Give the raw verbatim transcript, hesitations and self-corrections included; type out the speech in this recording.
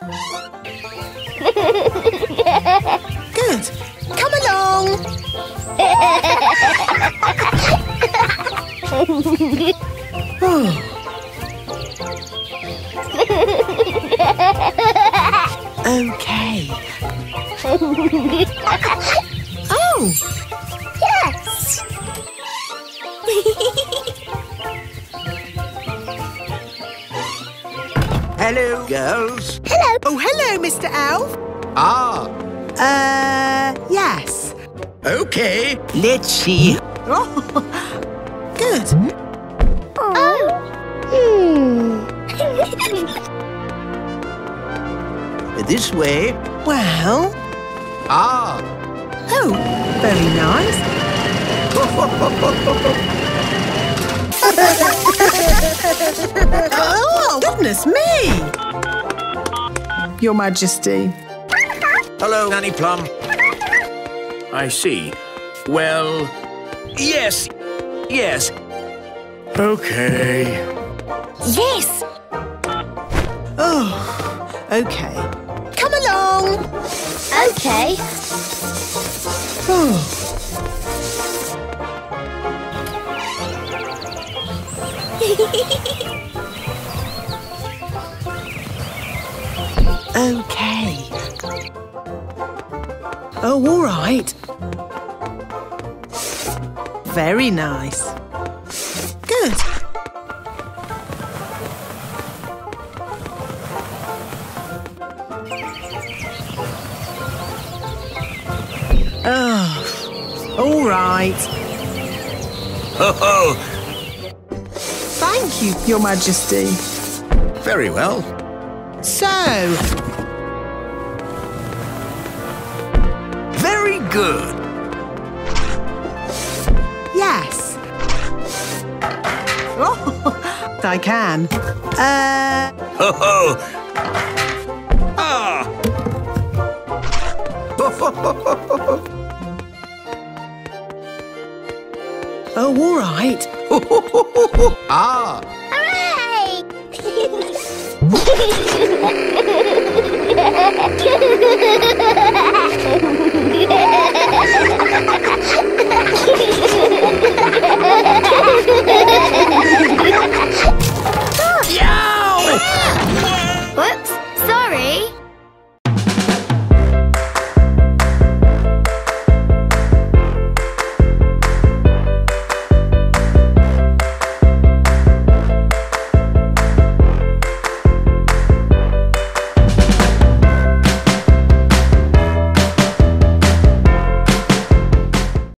Good. Come along. Oh. Okay. Oh. Yes. Hello, girls. Hello. Oh, hello, Mister Elf. Ah. Uh, yes. Okay, let's see. Oh, good. Oh. Hmm. This way. Well. Ah. Oh, very nice. Oh, goodness me! Your Majesty. Hello, Nanny Plum. I see. Well, yes, yes. Okay. Yes. Oh, okay. Come along. Okay. Oh. Okay. Oh, all right. Very nice. Good. Oh, all right. Ho ho! Thank you, Your Majesty. Very well. So, Very good. yes. Oh, I can. Uh, Ho ho! Ah! oh, all right. Ah! Hooray!